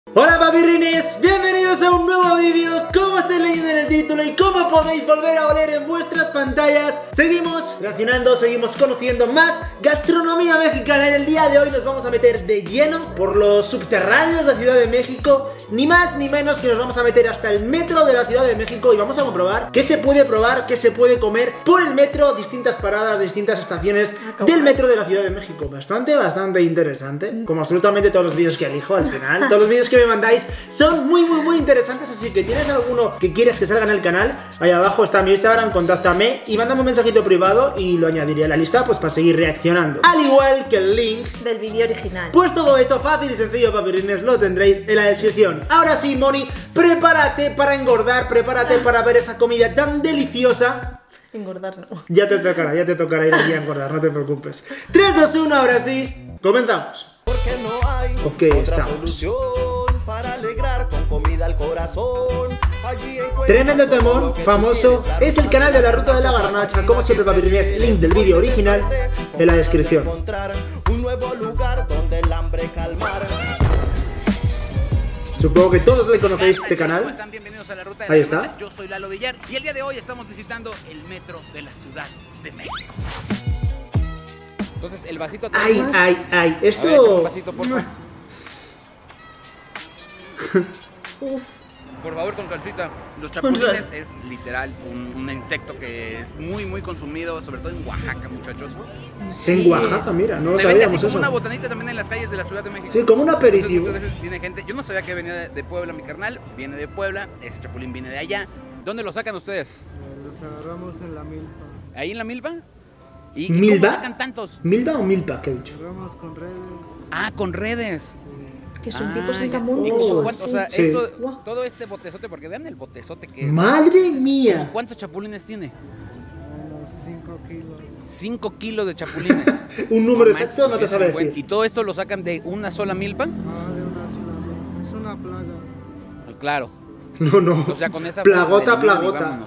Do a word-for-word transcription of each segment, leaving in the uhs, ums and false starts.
Hola papirrines, bienvenidos a un nuevo vídeo. Como estáis leyendo en el título y como podéis volver a oler en vuestras pantallas, seguimos reaccionando, seguimos conociendo más gastronomía mexicana. En el día de hoy nos vamos a meter de lleno por los subterráneos de la Ciudad de México. Ni más ni menos que nos vamos a meter hasta el metro de la Ciudad de México y vamos a comprobar qué se puede probar, qué se puede comer por el metro, distintas paradas, distintas estaciones del metro de la Ciudad de México. Bastante, bastante interesante, como absolutamente todos los vídeos que elijo al final. Todos los vídeos que me mandáis son muy muy muy interesantes, así que tienes alguno que quieres que salga en el canal, ahí abajo está mi Instagram, contáctame y mándame un mensajito privado y lo añadiré a la lista pues para seguir reaccionando, al igual que el link del vídeo original. Pues todo eso fácil y sencillo, papirrines, lo tendréis en la descripción. Ahora sí, Moni, prepárate para engordar, prepárate para ver esa comida tan deliciosa. Engordar no. Ya te tocará, ya te tocará ir allí a engordar, no te preocupes. tres, dos, uno, ahora sí, comenzamos. Porque no hay Ok, otra estamos. solución para alegrar con comida al corazón. Allí encuentras Tremendo todo temón, lo que tú famoso, quieres, es el canal de la Ruta de la Garnacha. Como siempre, papirrines, link del vídeo original en la descripción. encontrar un nuevo lugar donde el hambre calmar. Supongo que todos le conocéis este ¿Cómo canal. están? Bienvenidos a la Ruta de Ahí la está. Garnacha. Yo soy Lalo Villar y el día de hoy estamos visitando el metro de la Ciudad de México. Entonces, el vasito... Ay, ay, ay, A ver, échame un esto... vasito, por favor. Uf. Por favor, con salsita. Los chapulines es literal un, un insecto que es muy, muy consumido, sobre todo en Oaxaca, muchachos. En Oaxaca, mira, no Se vende así sabíamos como eso. una botanita también en las calles de la Ciudad de México. Sí, como un Entonces, aperitivo. muchas veces viene gente, yo no sabía que venía de, de Puebla mi carnal, viene de Puebla, ese chapulín viene de allá. ¿Dónde lo sacan ustedes? Los agarramos en la milpa. ¿Ahí en la milpa? ¿Y, y ¿Milpa? cómo sacan tantos? ¿Milpa o milpa? ¿Qué he dicho? Agarramos con redes. Ah, con redes. Que son Ah, tipos ya. saltamontes. ¿Y como Oh, cuánto? O Sí. sea, Sí. esto- Guau. todo este botezote, porque vean el botezote que es. ¡Madre mía! ¿Cuántos chapulines tiene? Unos cinco kilos. cinco kilos de chapulines. Un número No exacto no manches, te es sabe un buen- decir. ¿Y todo esto lo sacan de una sola milpa? Ah, de una sola milpa. Es una plaga. Ah, claro. No, no. O sea, con esa Plagota, elimina y plagota. vámonos.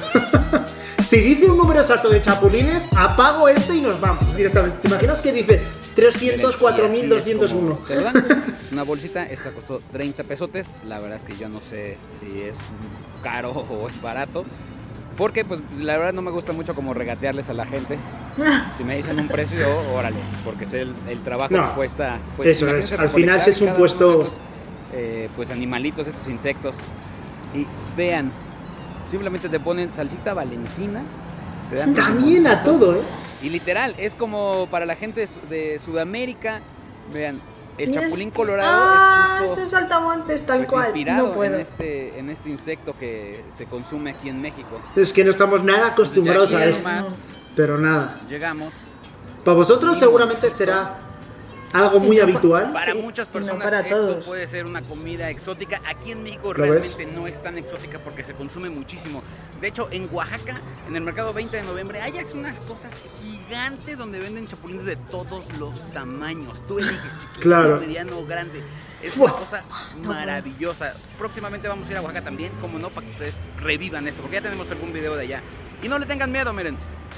Si dice un número exacto de chapulines, apago esto y nos vamos directamente. ¿Te imaginas que dice trescientos cuatro mil doscientos uno? ¿Te lo dan? Una bolsita, esta costó treinta pesotes. La verdad es que yo no sé si es caro o es barato. Porque pues la verdad no me gusta mucho como regatearles a la gente. Si me dicen un precio, órale, porque es el, el trabajo No, que cuesta. Pues, eso imagínense es, al final recolectar si es un cada puesto- uno de estos, eh, pues animalitos, estos insectos. Y vean, simplemente te ponen salsita valentina. Te dan También a todo, ¿eh? y literal, es como para la gente de, Su- de Sudamérica. Vean, el Mira, chapulín es que- colorado ah, es justo son saltamontes tal pues, cual. inspirado No puedo. en, este, en este insecto que se consume aquí en México. Es que no estamos nada acostumbrados Entonces, a ya esto. aquí nomás Pero nada. llegamos. Para vosotros seguramente será algo muy Y no pa- habitual. Para Sí, muchas y no personas para esto todos. puede ser una comida exótica. Aquí en México ¿Lo ves? realmente no es tan exótica porque se consume muchísimo. De hecho, en Oaxaca, en el mercado veinte de noviembre, hay unas cosas gigantes donde venden chapulines de todos los tamaños. Tú eliges chiquito, Claro. mediano, grande. Es Fua. una cosa maravillosa. Próximamente vamos a ir a Oaxaca también, como no, para que ustedes revivan esto, porque ya tenemos algún video de allá. Y no le tengan miedo, miren.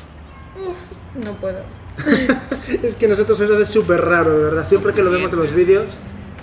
Uf, no puedo. Es que nosotros eso es súper raro, de verdad. Siempre que lo vemos en los vídeos.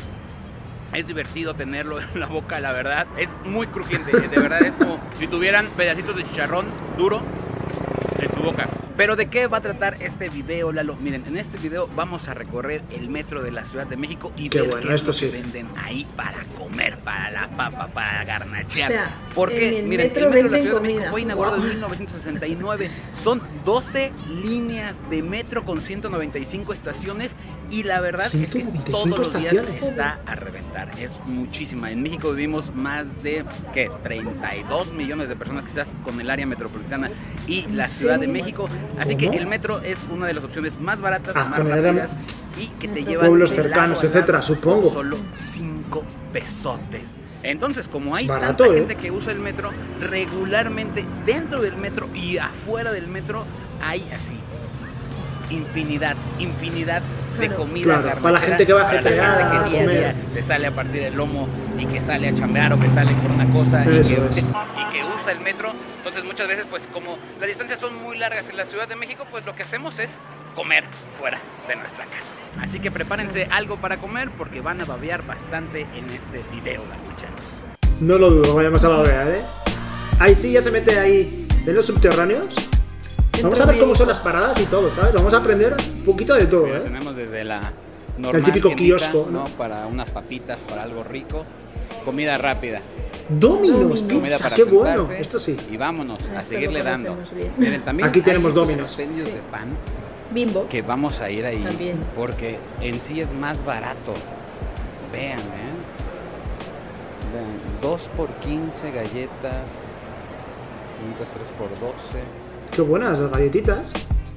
Es divertido tenerlo en la boca, la verdad. Es muy crujiente, de verdad es como si tuvieran pedacitos de chicharrón duro en su boca. Pero ¿de qué va a tratar este video, Lalo? Miren, en este video vamos a recorrer el metro de la Ciudad de México y Qué ver bueno, qué es esto lo que sí. venden ahí para comer, para la papa, para garnachear. O sea, Porque, en el miren, metro el metro de la venden Ciudad de México comida. fue inaugurado Wow. en mil novecientos sesenta y nueve. Son doce líneas de metro con ciento noventa y cinco estaciones y la verdad es que ciento noventa y todos cinco los días estaciones. está a reventar. Es muchísima. En México vivimos más de, ¿qué? treinta y dos millones de personas quizás con el área metropolitana y la ¿En Ciudad de serio? México. Así que ¿Cómo? el metro es una de las opciones más baratas, Ah, más con el área- rápidas y que te Metro- llevan Pueblos de lado cercanos, a lado etcétera, supongo. por solo cinco pesotes. Entonces, como hay Es barato, tanta ¿eh? gente que usa el metro, regularmente dentro del metro y afuera del metro hay así infinidad, infinidad de Claro. comida Claro, garnachera, para la gente que va para la ajetreada gente a que día a comer. día se sale a partir del lomo y que sale a chambear o que sale por una cosa y Eso que, es. y que usa el metro. Entonces muchas veces pues como las distancias son muy largas en la Ciudad de México, pues lo que hacemos es comer afuera de nuestra casa. Así que prepárense algo para comer porque van a babear bastante en este video, garbucheros. No lo dudo, vayamos a babear, ¿eh? Ahí sí, ya se mete ahí en los subterráneos. Vamos a ver cómo son las paradas y todo, ¿sabes? Vamos a aprender un poquito de todo, Mira, ¿eh? tenemos desde la normal, El típico tiendita, kiosco, ¿no? ¿no? Para unas papitas, para algo rico. Comida rápida. Domino's Domino's. Comida Pizza, para qué bueno. sentarse Esto sí. Y vámonos a Esto seguirle lo dando. conocemos bien. Miren, también Aquí tenemos hay estos Domino's. expendios Sí. de pan Bimbo. que vamos a ir ahí También. porque en sí es más barato. Vean, ¿eh? Vean, dos por quince galletas, quinientas tres por doce. Qué buenas las galletitas.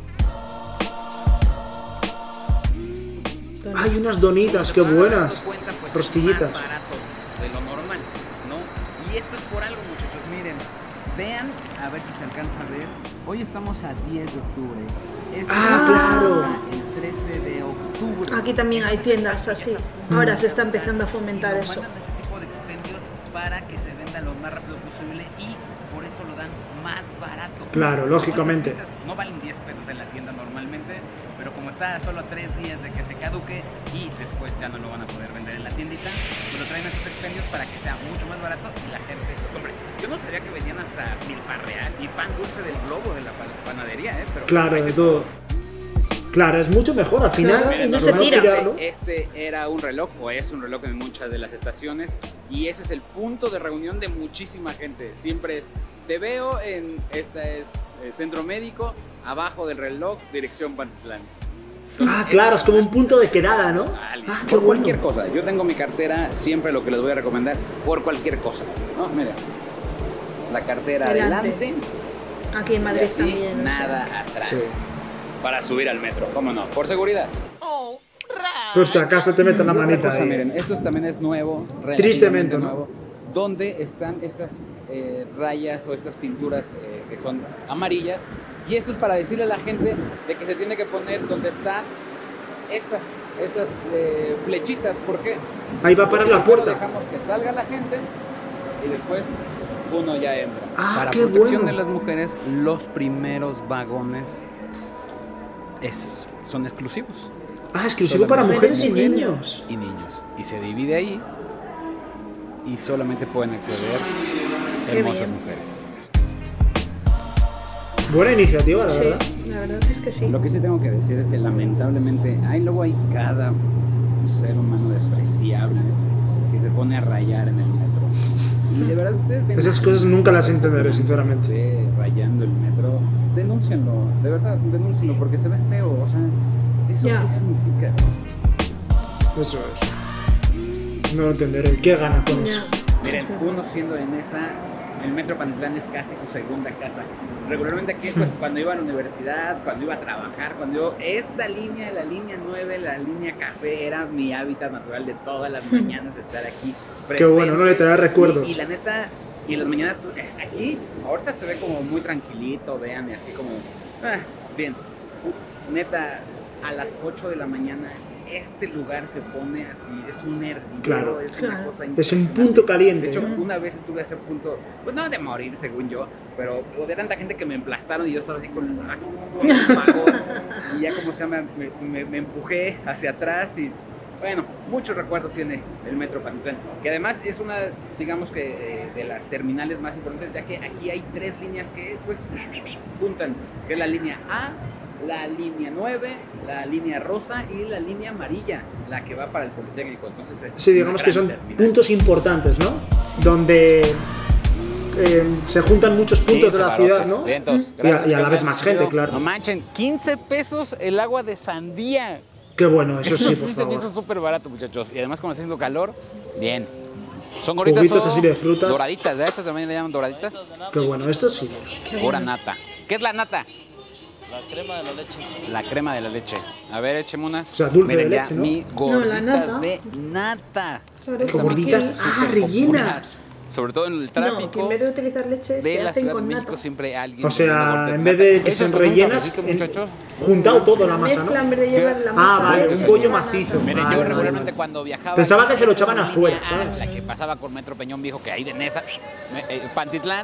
Donuts. Hay unas donitas, qué Como se podrán buenas. dar cuenta, pues, Rosquillitas. es más barato de lo normal, ¿no? Y esto es por algo, muchachos. Miren, vean, a ver si se alcanza a ver. Hoy estamos a diez de octubre. Esto Ah, es claro. El trece de octubre. Aquí también hay tiendas así. Ahora se está empezando a fomentar Y nos eso. mandan ese tipo de expendios para que se venda lo más rápido posible y por eso lo dan más barato. Claro, Como lógicamente. estas papitas no valen diez pesos en la tienda normalmente, pero como está a solo tres días de que se caduque y después ya no lo van a poder vender en la tiendita, pues lo traen estos expendios para que sea mucho más barato y la gente los compre. Yo no sabía que vendían hasta milpa real y pan dulce del globo de la pa- panadería, ¿eh? Pero Claro, hay de de todo. Claro, es mucho mejor al final. Claro, y no por se no tira. tirarlo. Este era un reloj, o es un reloj en muchas de las estaciones, y ese es el punto de reunión de muchísima gente. Siempre es, te veo en, esta es el centro médico, abajo del reloj, dirección Pantitlán. Ah, claro, es como un punto de quedada, ¿no? Ah, qué Por bueno. cualquier cosa, yo tengo mi cartera, siempre lo que les voy a recomendar, por cualquier cosa, ¿no? Mira, la cartera Delante. adelante, Aquí en y Madrid así, también. o sea. nada atrás. Sí. Para subir al metro, ¿cómo no? Por seguridad. Por si acaso te meten la Y otra manita cosa, ahí. miren, esto también es nuevo, Tristemente, relativamente ¿no? nuevo, donde están estas eh, rayas o estas pinturas eh, que son amarillas, y esto es para decirle a la gente de que se tiene que poner donde están estas, estas eh, flechitas. ¿Por qué? Ahí va a parar la Primero puerta. dejamos que salga la gente y después uno ya entra. Ah, para qué protección bueno. de las mujeres, los primeros vagones esos son exclusivos. Ah, exclusivo para Solamente mujeres y mujeres. niños. Y niños. Y se divide ahí y solamente pueden acceder Qué hermosas bien. mujeres. Buena iniciativa, la Sí, verdad. la verdad es que sí. Lo que sí tengo que decir es que lamentablemente hay luego hay cada ser humano despreciable que se pone a rayar en el metro. Y de verdad ustedes ven Esas a cosas alguien nunca las que entenderé, sinceramente. esté rayando el metro, denúncienlo, de verdad, denúncienlo porque se ve feo, o sea, ¿eso Ya. qué significa? Eso es. No lo entenderé. ¿Qué gana con eso? Ya. Miren, uno siendo en esa, el Metro Pantitlán es casi su segunda casa. Regularmente aquí, pues cuando iba a la universidad, cuando iba a trabajar, cuando yo, esta línea, la línea nueve, la línea café, era mi hábitat natural de todas las mañanas estar aquí. Qué bueno, no le trae recuerdos. Y, y la neta, y en las mañanas, eh, aquí, ahorita se ve como muy tranquilito, vean, y así como, ah, bien. Neta, a las ocho de la mañana, este lugar se pone así, es un hervidero, Claro. es una Claro. cosa Es un impresionante. punto caliente. De hecho, ¿no? una vez estuve a ese punto, pues no de morir según yo, pero de tanta gente que me emplastaron y yo estaba así con, con el vagón y ya como se llama, me, me, me empujé hacia atrás y bueno, muchos recuerdos tiene el Metro Pantitlán, que además es una, digamos que eh, de las terminales más importantes, ya que aquí hay tres líneas que pues juntan, que es la línea A, la línea nueve, la línea rosa y la línea amarilla, la que va para el Politécnico. Entonces es Sí, una digamos que gran son terminal. puntos importantes, ¿no? Donde eh, se juntan muchos puntos de la ciudad, ¿no? Vientos. Y a, y a la vez más gente, claro. No manchen, quince pesos el agua de sandía. Qué bueno, eso sí, por se me hizo favor. súper barato, muchachos. Y además, como está haciendo calor, bien. Son gorditas Juguitos o así de frutas. doraditas, ¿de estas también le llaman doraditas? Qué bueno, esto sí. Pura nata. ¿Qué es la nata? La crema de la leche. La crema de la leche. A ver, écheme unas. O sea, dulce Miren, de ya leche, ¿no? mi No, gorditas la nata. de nata. Claro, Qué como gorditas, aquí- ah, rellenas. Sobre todo en el No, que tráfico en vez de utilizar leche de se la hacen Ciudad de con México nata. siempre hay alguien. O sea, vendiendo gorditas en de vez de nata. que Eso sean es con un rellenas, cafecito, en- muchachos. juntado todo la La masa, mezcla, en ¿no? vez de llevar la Ah, masa vale, leche, un bollo lleva macizo. nata. Miren, Vale, yo vale, regularmente vale. cuando viajaba... Pensaba en que se lo esa echaban línea afuera, A, ¿sabes? La que pasaba por Metro Peñón Viejo, que hay de Nesa, eh, Pantitlán,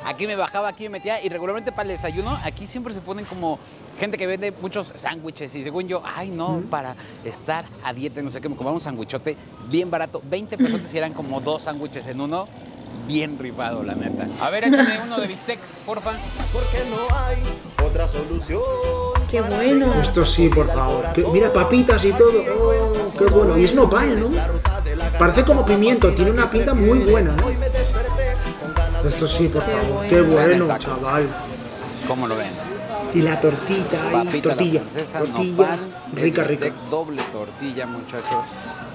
aquí me bajaba, aquí me metía y regularmente para el desayuno, aquí siempre se ponen como gente que vende muchos sándwiches y según yo, ay no, uh-huh. para estar a dieta, no sé qué, me compraba un sándwichote bien barato, veinte pesos y eran como dos sándwiches en uno, bien rifado la neta. A ver, échame uno de bistec, porfa. Porque no hay otra solución. Qué bueno. Esto sí, por favor. Que, mira, papitas y todo. Oh, qué bueno. Y es nopal, ¿no? Parece como pimiento, tiene una pinta muy buena, ¿eh? Esto sí, por Qué favor. bueno. Qué bueno, chaval. ¿Cómo lo ven? Y la tortita, y Papita tortilla. la francesa, Tortilla. nopal, Rica, es rica. bistec, doble tortilla, muchachos.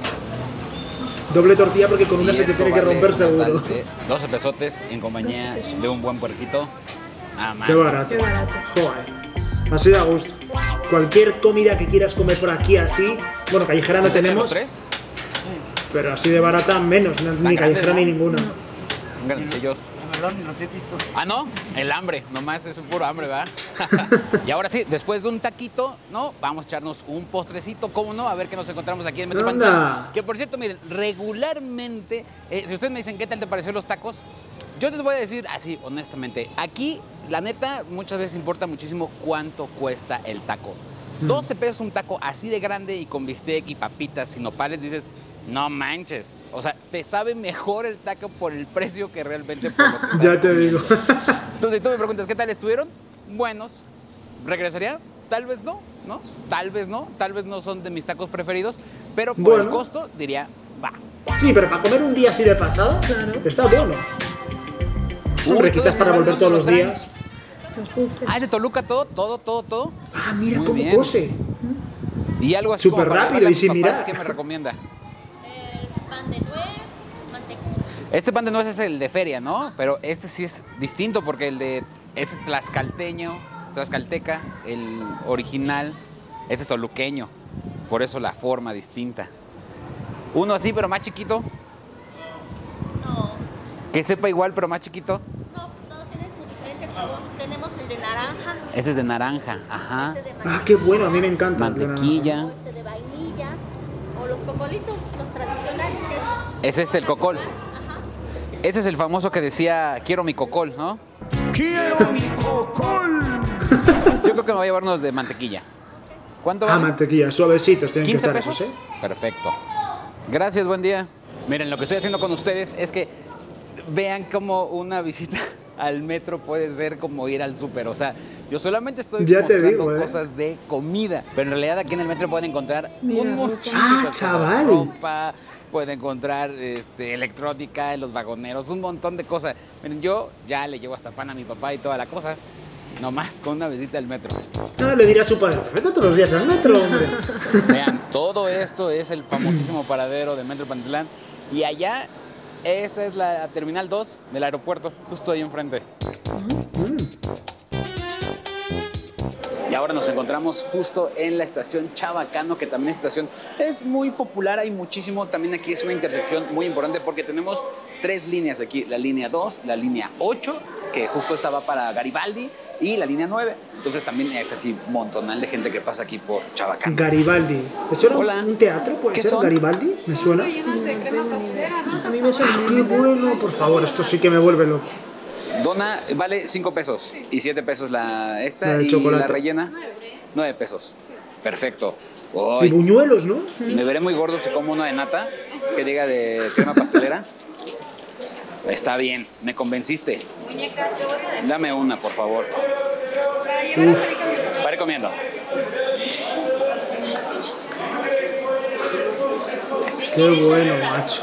Doble tortilla porque con una Y se te esto tiene que vale romper un seguro. total de doce pesotes en compañía de un buen puerquito. Ah, man. Qué barato. Qué barato. Joder. Así da gusto. Cualquier comida que quieras comer por aquí así. Bueno, callejera no tenemos. ¿Tres? Pero así de barata menos. No, ni grande, callejera ¿no? ni ninguna. Grandecillos. La verdad ni los he visto. Ah, no, el hambre, nomás es un puro hambre, ¿verdad? Y ahora sí, después de un taquito, ¿no? Vamos a echarnos un postrecito, ¿cómo no? A ver qué nos encontramos aquí en Metro ¡Anda! Pantlán. Que por cierto, miren, regularmente, eh, si ustedes me dicen qué tal te parecieron los tacos, yo les voy a decir así, honestamente, aquí, la neta, muchas veces importa muchísimo cuánto cuesta el taco. doce pesos un taco así de grande y con bistec y papitas y nopales, dices, no manches. O sea, te sabe mejor el taco por el precio que realmente por lo que estás Ya te comiendo. digo. Entonces, si tú me preguntas, ¿qué tal estuvieron? Buenos. ¿Regresaría? Tal vez no, ¿no? Tal vez no. Tal vez no son de mis tacos preferidos. Pero por Bueno. el costo, diría, va. Sí, pero para comer un día así de pasada, Claro. está bueno. Hombre, Uy, quitas todo para ese volver rato todos nos los traen. días. Los dulces. Ah, es de Toluca todo, todo, todo, todo. Ah, mira Muy cómo bien. cose. Y algo así Súper como para rápido llevarle a y tus sin papás, mirar. ¿qué me recomienda? El pan de nuez, manteca. Este pan de nuez es el de feria, ¿no? Pero este sí es distinto porque el de... Es tlaxcalteño, tlaxcalteca, el original, este es toluqueño. Por eso la forma distinta. Uno así, pero más chiquito. No, Que sepa igual, pero más chiquito. no, pues todos tienen su diferente sabor. Tenemos el de naranja, Ese es de naranja, ajá. este de Ah, qué bueno, a mí me encanta. Mantequilla. o este de vainilla, o los cocolitos, los tradicionales. Que Es este el cocol. Ajá. Ese es el famoso que decía, quiero mi cocol, ¿no? ¡Quiero mi cocol! Yo creo que me voy a llevar unos de mantequilla. ¿Cuánto Ah, vale? mantequilla, suavecitos tienen que ¿quince estar pesos? esos, ¿eh? Perfecto. Gracias, buen día. Miren, lo que estoy haciendo con ustedes es que vean cómo una visita al metro puede ser como ir al súper. O sea, yo solamente estoy Ya te mostrando digo, ¿eh? cosas de comida. Pero en realidad aquí en el metro pueden encontrar Mira, un ropa. muchísimo Ah, de cosas. chaval. Ropa, pueden encontrar este, electrónica en los vagoneros, un montón de cosas. Miren, yo ya le llevo hasta pan a mi papá y toda la cosa. Nomás con una visita al metro. No, le dirá a su padre, vete todos los días al metro, hombre. Vean, todo esto es el famosísimo paradero de Metro Pantlán. Y allá, esa es la Terminal dos del aeropuerto, justo ahí enfrente. Y ahora nos encontramos justo en la estación Chabacano, que también es estación es muy popular, hay muchísimo. También aquí es una intersección muy importante porque tenemos tres líneas aquí. La línea dos, la línea ocho, que justo esta va para Garibaldi, y la línea nueve. Entonces también es así un montonal de gente que pasa aquí por Chabacano. Garibaldi. ¿Eso era un- Hola. un teatro? ¿Puede ¿Qué ser son? Garibaldi? ¿Me suena? A mí me suena. Ah, qué bueno, por favor, esto sí que me vuelve loco. Dona vale cinco pesos y siete pesos la esta La de y chocolate. la rellena nueve pesos. Perfecto. Y Hoy buñuelos, ¿no? me veré muy gordo si como uno de nata que diga de crema pastelera. Está bien, me convenciste. Dame una, por favor. Uf, Para ir comiendo. qué bueno, macho.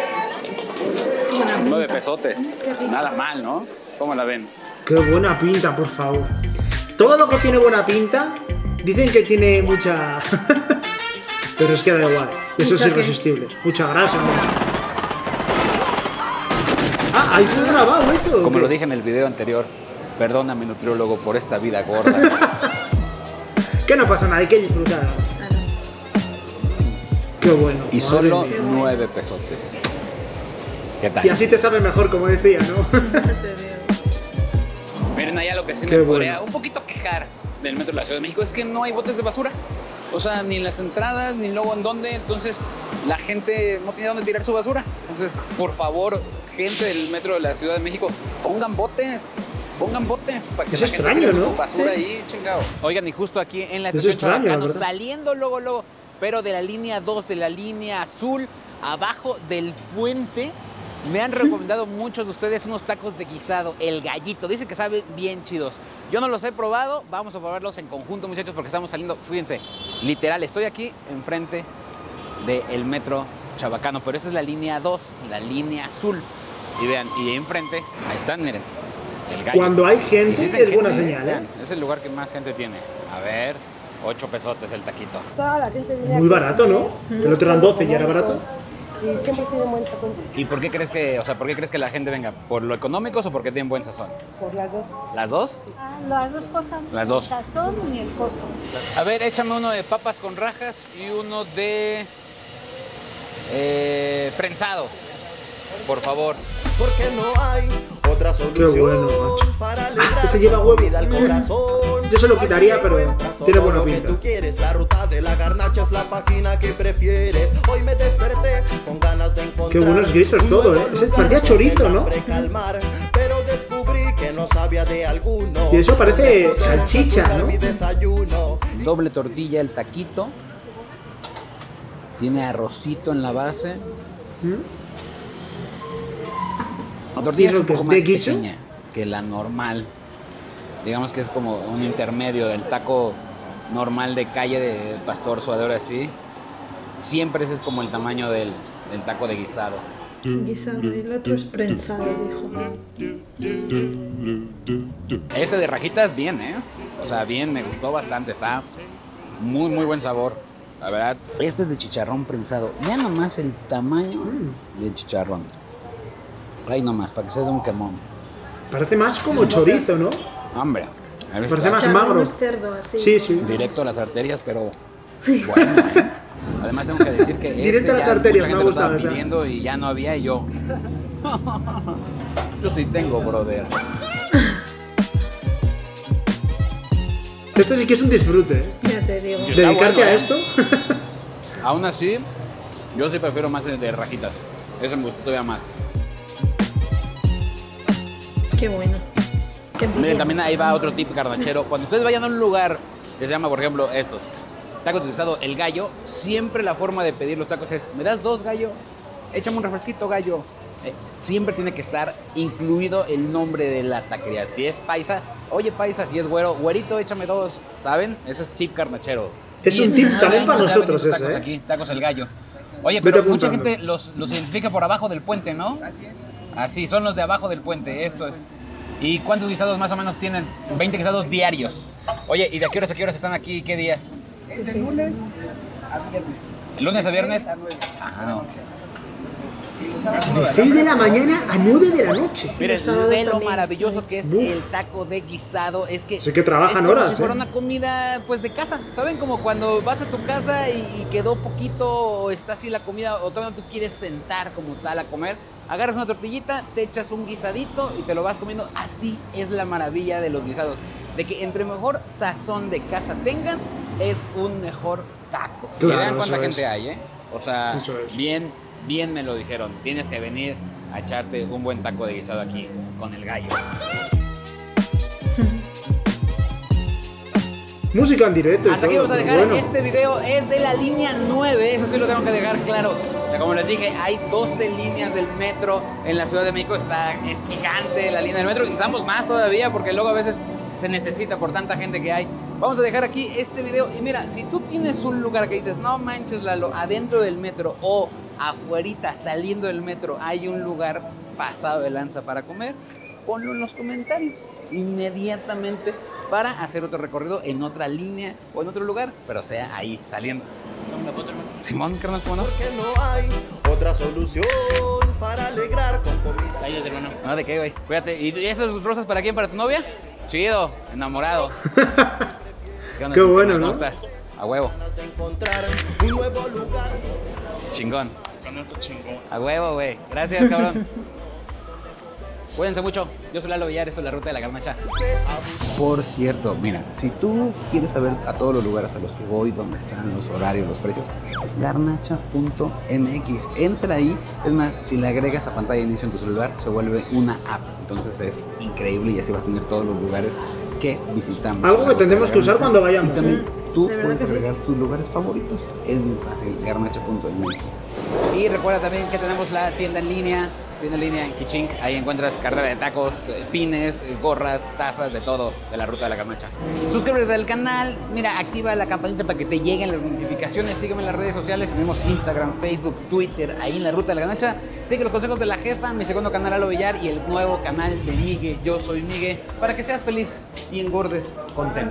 Nueve pesotes. Nada mal, ¿no? ¿Cómo la ven? Qué buena pinta, por favor. Todo lo que tiene buena pinta, dicen que tiene mucha... Pero es que da igual, eso es ¿Mucha qué? irresistible. Mucha grasa, ¿no? Ah, ahí fue grabado eso. ¿o Como qué? lo dije en el video anterior, perdóname, nutriólogo, por esta vida gorda. Que no pasa nada, hay que disfrutar. Claro. Qué bueno. Y madre solo mía. nueve pesotes. ¿Qué tal? Y así te sabe mejor, como decía, ¿no? Te veo. Miren, allá lo que sí Qué me bueno. podría un poquito quejar del metro de la Ciudad de México es que no hay botes de basura. O sea, ni en las entradas, ni luego en dónde. Entonces, la gente no tiene dónde tirar su basura. Entonces, por favor, gente del metro de la Ciudad de México, pongan botes. Pongan botes para que Es la gente extraño, tire ¿no? su basura Sí. ahí, chingado. Oigan, y justo aquí en la Es estación extraño, la Chabacano, verdad. saliendo luego, luego, pero de la línea dos, de la línea azul, abajo del puente, me han recomendado muchos de ustedes unos tacos de guisado, el gallito. Dicen que saben bien chidos. Yo no los he probado, vamos a probarlos en conjunto, muchachos, porque estamos saliendo, fíjense, literal, estoy aquí enfrente del metro Chabacano, pero esa es la línea dos, la línea azul. Y vean, y ahí enfrente, ahí están, miren. El gallo. Cuando hay Y gente sí tiene es buena gente, señal, ¿eh? vean, es el lugar que más gente tiene. A ver, ocho pesotes el taquito. Toda la gente viene Muy aquí. barato, ¿no? El otro eran doce y era barato. Y siempre tienen buen sazón, ¿Y por qué crees que, o sea, por qué crees que la gente venga? ¿Por lo económicos o porque tienen buen sazón? por las dos. ¿Las dos? Ah, las dos cosas. Las dos. El sazón y el costo. A ver, échame uno de papas con rajas y uno de eh, prensado, por favor. Porque no hay otra solución bueno, macho. para alegrar Ese lleva huevo. comida al corazón. Yo se lo quitaría, Aquí pero encuentras tiene todo buena lo que pinta. tú quieres. La ruta de la garnacha es la página que prefieres. Hoy me desperté con ganas de encontrar. Qué buenos guisos un todo, nuevo ¿eh? Ese lugar parecía donde chorizo, el ¿no? hambre calmar, pero descubrí que no sabía de alguno. Y eso parece Donde poder salchicha, buscar ¿no? mi desayuno. Doble tortilla el taquito. Tiene arrocito en la base. La tortilla ¿Y es eso un qué poco es, más de guiso? pequeña que la normal. Digamos que es como un intermedio del taco normal de calle de pastor suadero así. Siempre ese es como el tamaño del, del taco de guisado. Guisado y el otro es prensado, dijo. Este de rajitas bien, ¿eh? O sea, bien, me gustó bastante. Está muy, muy buen sabor. La verdad, este es de chicharrón prensado. Vean nomás el tamaño del chicharrón. Ahí nomás, para que se dé un quemón. Parece más como chorizo, ¿no? Hombre, a ver, Parece está más Chicharrón magro. es cerdo, así. Sí, sí. directo a las arterias, pero bueno, ¿eh? Además tengo que decir que Directo este a las ya arterias, mucha me gente ha lo gustado estaba esa. pidiendo y ya no había y yo. Yo sí tengo, brother. Esto sí que es un disfrute, ¿eh? Ya te digo. Está Dedicarte bueno, a ¿eh? esto. Aún así, yo sí prefiero más el de rajitas. Ese me gustó todavía más. Qué bueno. Qué envidia. Miren, también ahí va otro tip garnachero. Cuando ustedes vayan a un lugar que se llama, por ejemplo, estos, tacos de guisado, el gallo, siempre la forma de pedir los tacos es, ¿me das dos, gallo? Échame un refresquito, gallo. Eh, siempre tiene que estar incluido el nombre de la taquería. Si es paisa, oye paisa, si es güero, güerito, échame dos, ¿saben? Ese es tip garnachero. Es un tip diecinueve también para años ya nosotros vendiendo ese, tacos ¿eh? aquí, tacos el gallo. Oye, Vete pero mucha apuntando. gente los, los identifica por abajo del puente, ¿no? Así es. Así, son los de abajo del puente, eso es. ¿Y cuántos guisados más o menos tienen? veinte guisados diarios. Oye, ¿y de qué horas a qué horas están aquí? ¿Qué días? De lunes a viernes. ¿El lunes a viernes? seis a nueve. Ah, no. Y los sábados De seis de la mañana a nueve de la noche. Miren, Los sábados ve lo también. maravilloso que es Uf. el taco de guisado. Es que Sí que trabajan es como horas, si fuera ¿eh? una comida pues de casa. ¿Saben? Como cuando vas a tu casa y, y quedó poquito o está así la comida o todavía no te quieres sentar como tal a comer. Agarras una tortillita, te echas un guisadito y te lo vas comiendo. Así es la maravilla de los guisados. De que entre mejor sazón de casa tengan, es un mejor taco. Claro, y vean cuánta eso gente es. hay, ¿eh? O sea, Eso es. bien, bien me lo dijeron. Tienes que venir a echarte un buen taco de guisado aquí con el gallo. Música en directo y Hasta aquí todo, vamos a pero dejar bueno. este video, es de la línea nueve, eso sí lo tengo que dejar claro. O sea, como les dije, hay doce líneas del metro en la Ciudad de México, está, es gigante la línea del metro, y necesitamos más todavía porque luego a veces se necesita por tanta gente que hay. Vamos a dejar aquí este video y mira, si tú tienes un lugar que dices, no manches Lalo, adentro del metro o afuerita saliendo del metro hay un lugar pasado de lanza para comer, ponlo en los comentarios inmediatamente para hacer otro recorrido en otra línea o en otro lugar, pero sea ahí, saliendo. Simón, carnal, ¿cómo no? Porque no hay otra solución para alegrar con comida. Gracias, hermano. No, ¿de qué, güey? Cuídate. ¿Y esas rosas para quién? ¿Para tu novia? Chido, enamorado. ¿Qué onda? Qué bueno, ¿Cómo ¿no? estás? A huevo. Ganas de encontrar un nuevo lugar. Chingón. A huevo, güey. Gracias, cabrón. Cuídense mucho. Yo soy Lalo Villar, esto es La Ruta de la Garnacha. Por cierto, mira, si tú quieres saber a todos los lugares a los que voy, dónde están los horarios, los precios, garnacha punto m x. Entra ahí. Es más, si le agregas a pantalla de inicio en tu celular, se vuelve una app. Entonces es increíble y así vas a tener todos los lugares que visitamos. Algo que tendremos que usar cuando vayamos. Y también tú De puedes verdad que agregar tus lugares favoritos. Es muy fácil, garnacha punto m x. Y recuerda también que tenemos la tienda en línea, tienda en línea en Kichink. Ahí encuentras cartera de tacos, pines, gorras, tazas, de todo de La Ruta de la Garnacha. Suscríbete al canal, mira, activa la campanita para que te lleguen las notificaciones. Sígueme en las redes sociales, tenemos Instagram, Facebook, Twitter, ahí en La Ruta de la Garnacha. Sigue los consejos de la jefa, mi segundo canal Lalo Villar y el nuevo canal de Migue, Yo Soy Migue, para que seas feliz y engordes contento.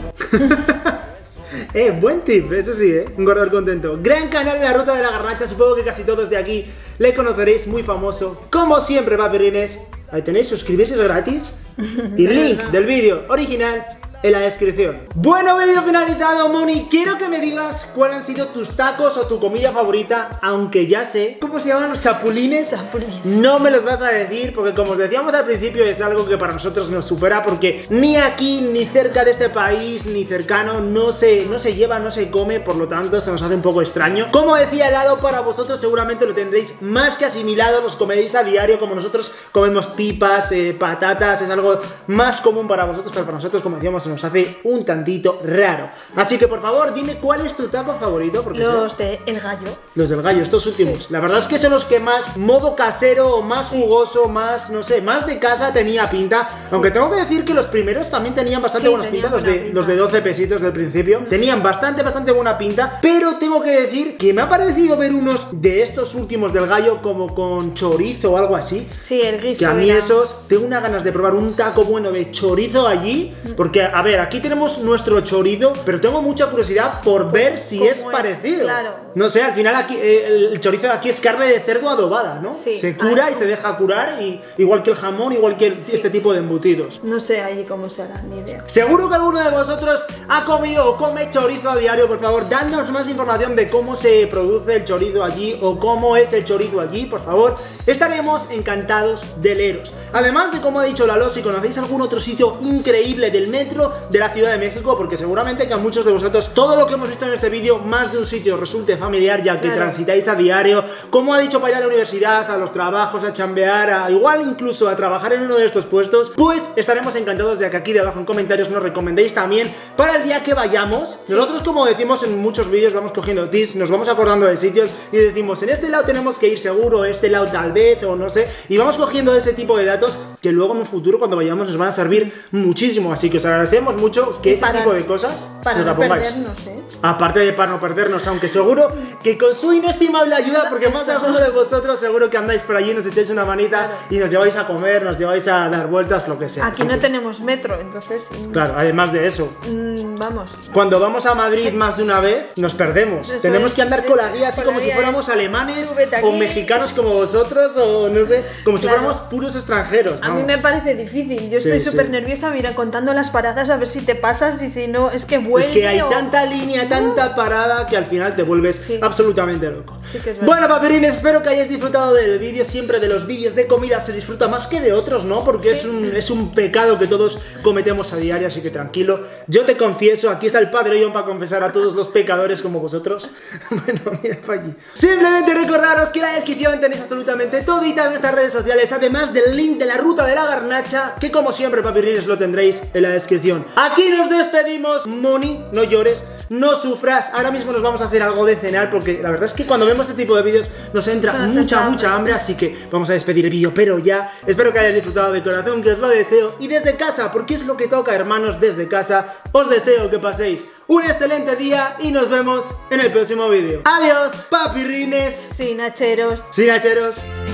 Eh, buen tip, eso sí, eh, engordar contento. Gran canal en La Ruta de la Garnacha, supongo que casi todos de aquí le conoceréis, muy famoso. Como siempre, papirrines, ahí tenéis, suscribirse es gratis. Y link del vídeo original en la descripción. Bueno, vídeo finalizado, Moni. Quiero que me digas cuáles han sido tus tacos o tu comida favorita, aunque ya sé cómo se llaman los chapulines. Chapulines. No me los vas a decir porque, como os decíamos al principio, es algo que para nosotros nos supera, porque ni aquí, ni cerca de este país, ni cercano, no se, no se lleva, no se come, por lo tanto se nos hace un poco extraño. Como decía Lalo, para vosotros seguramente lo tendréis más que asimilado, los comeréis a diario, como nosotros comemos pipas, eh, patatas, es algo más común para vosotros, pero para nosotros, como decíamos, se nos hace un tantito raro. Así que por favor, dime cuál es tu taco favorito, porque Los de El Gallo. los del Gallo, estos últimos. Sí. La verdad es que son los que más modo casero, más jugoso, más, no sé, más de casa tenía pinta. Aunque tengo que decir que los primeros también tenían bastante Sí, buenas tenían pintas, los buena de, pinta, los de doce sí. pesitos del principio. Tenían bastante, bastante buena pinta. Pero tengo que decir que me ha parecido ver unos de estos últimos del Gallo como con chorizo o algo así. Sí, el guiso. Que a mí era- esos, tengo unas ganas de probar un taco bueno de chorizo allí. Porque, a ver, aquí tenemos nuestro chorizo, pero tengo mucha curiosidad por ver si cómo es es, parecido. claro. No sé, al final aquí eh, el chorizo de aquí es carne de cerdo adobada, ¿no? Sí. Se cura Ay, y se deja curar, y igual que el jamón, igual que el- este tipo de embutidos. No sé allí cómo se hará, ni idea. Seguro que alguno de vosotros ha comido o come chorizo a diario. Por favor, dándonos más información de cómo se produce el chorizo allí o cómo es el chorizo allí, por favor. Estaremos encantados de leeros. Además de, como ha dicho Lalo, si conocéis algún otro sitio increíble del metro de la Ciudad de México, porque seguramente que a muchos de vosotros todo lo que hemos visto en este vídeo, más de un sitio resulte familiar, ya que Claro. transitáis a diario, como ha dicho, para ir a la universidad, a los trabajos, a chambear, a, igual incluso a trabajar en uno de estos puestos, pues estaremos encantados de que aquí debajo en comentarios nos recomendéis también para el día que vayamos. Nosotros, como decimos en muchos vídeos, vamos cogiendo tips, nos vamos acordando de sitios y decimos, en este lado tenemos que ir seguro, este lado tal vez, o no sé, y vamos cogiendo ese tipo de datos que luego en un futuro, cuando vayamos, nos van a servir muchísimo. Así que os agradecemos mucho que Y ese para- tipo de cosas Para nos la no pongáis. perdernos, ¿eh? Aparte de para no perdernos, aunque seguro que con su inestimable ayuda, porque más de alguno de vosotros seguro que andáis por allí, nos echáis una manita y nos lleváis a comer, nos lleváis a dar vueltas, lo que sea. Aquí Así no que, tenemos metro, entonces. mm, claro, además de eso, mm, vamos. cuando vamos a Madrid más de una vez, nos perdemos. Eso Tenemos es, que andar sí. con la guía así Con la como si guía fuéramos es, alemanes súbete o aquí. mexicanos como vosotros, o no sé, como si Claro. fuéramos puros extranjeros. A mí vamos. me parece difícil. Yo Sí, estoy sí. súper nerviosa, mira, contando las paradas a ver si te pasas y si no, es que vuelve. Es que hay o- tanta línea, tanta parada que al final te vuelves Sí. absolutamente loco. Sí que es verdad. Bueno, papirines, espero que hayáis disfrutado del vídeo. Siempre de los vídeos de comida se disfruta más que de otros, ¿no? Porque es, un, es un pecado que todos cometemos a diario, así que tranquilo. Yo te confieso, aquí está el Padre John para confesar a todos los pecadores como vosotros. Bueno, mira para allí. Simplemente recordaros que en la descripción tenéis absolutamente toditas nuestras redes sociales, además del link de La Ruta de la Garnacha, que como siempre, papirines, lo tendréis en la descripción. Aquí nos despedimos. Moni, no llores, no sufras. Ahora mismo nos vamos a hacer algo de cenar, porque la verdad es que cuando vemos este tipo de vídeos nos entra Se nos mucha, entra mucha hambre. hambre, así que vamos a despedir el vídeo, pero ya. Espero que hayáis disfrutado de corazón, que os lo deseo. Y desde casa, porque es lo que toca, hermanos, desde casa, os deseo que paséis un excelente día y nos vemos en el próximo vídeo. Adiós, papirrines, Sí, Nacheros. sinacheros.